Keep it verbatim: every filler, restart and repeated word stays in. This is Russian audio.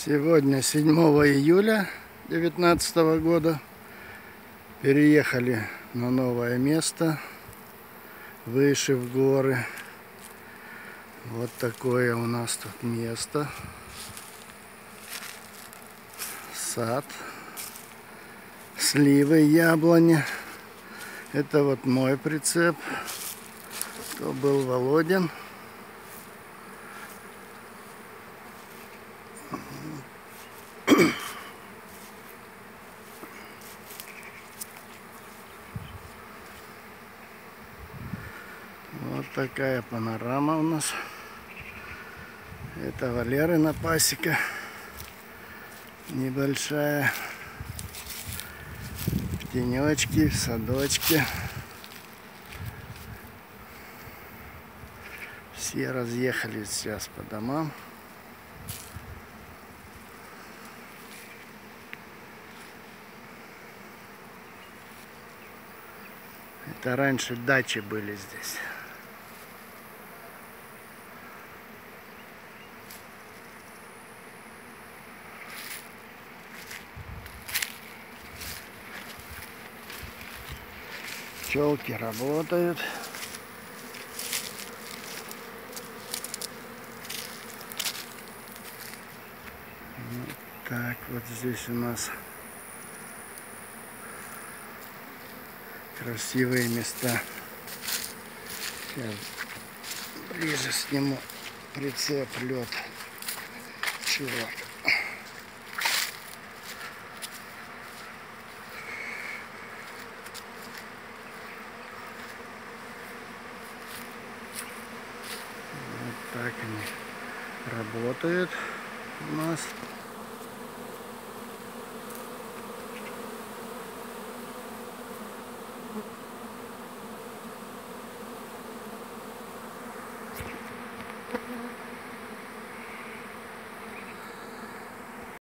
Сегодня седьмого июля две тысячи девятнадцатого года. Переехали на новое место, выше в горы. Вот такое у нас тут место. Сад, сливы, яблони. Это вот мой прицеп. То был Володин. Вот такая панорама у нас. Это Валерина пасека. Небольшая. В тенечке, в садочке. Все разъехались сейчас по домам. Это раньше дачи были здесь. Пчелки работают. Вот так вот здесь у нас красивые места. Сейчас ближе сниму прицеп, лед. Чувак. Вот так они работают у нас.